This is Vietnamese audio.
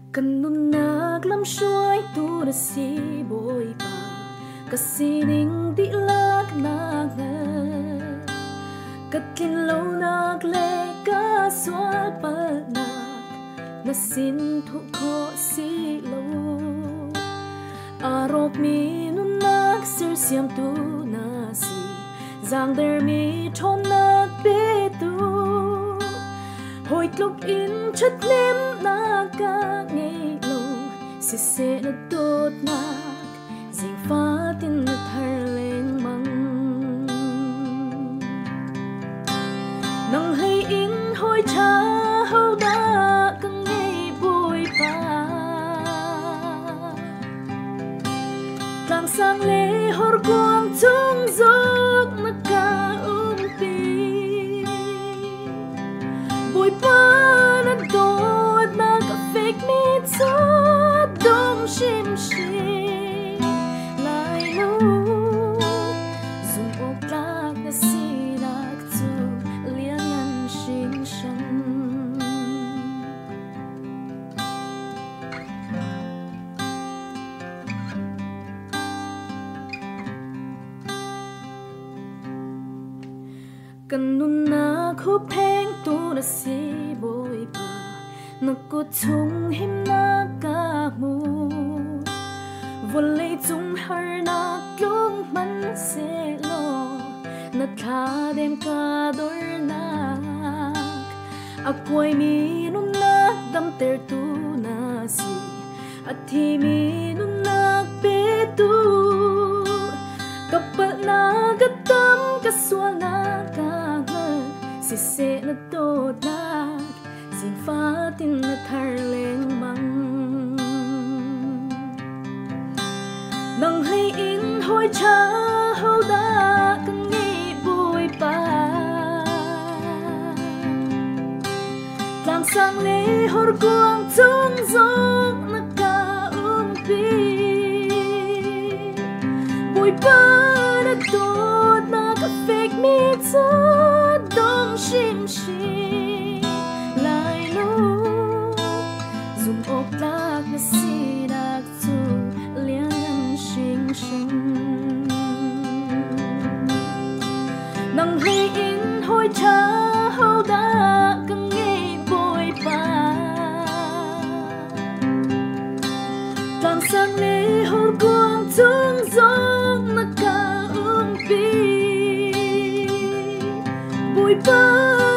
Cần nun nạc lắm xuôi tu đã si bồi bà Cả si ninh đi lạc nạc ngờ Cả kinh lâu nạc lệ cả xóa bà nạc Nà xin thu khó si lâu Arok mi nun nạc sir siam tu na si Giang der mi thôn nạc bê tu Hồi lúc in chất nếm nạc ca nghe lâu Sẽ sẽ nó tốt nạc Dình phá tin nó thar lên măng Nang hay in hồi cha hầu đã càng nghe bồi ba Càng sang lễ hor quang tung dốc nó ca pi Bồi ba nó đốt na cả phết mít gió đông shim shim lại lâu dùng ốc lạc na si lạc chu liên nhân sinh sân cần nun na khúc phèn tu na si bồi ba nó có chung him na ca mu vô lấy chung har na lúc man se lo na tha đêm ca đôi na a quay mi nun na đam ter tu na si a thi mi nun na pe tu kapal na gatam kaswal na ka si se na to na Dình phá tin na thar lên măng Nang hay in hồi cha hầu đã càng nghĩ bồi ba Càng sang lễ hor quang tung dốc na ca pi Bồi ba đã tốt na cả phết mít gió đông shim shim lại lâu dùng ốc lạc na si lạc chu liên nhân sinh sân nang hay in hồi cha hầu đã càng nghe bồi ba càng sang lễ hor quang tung dốc na ca pi bồi ba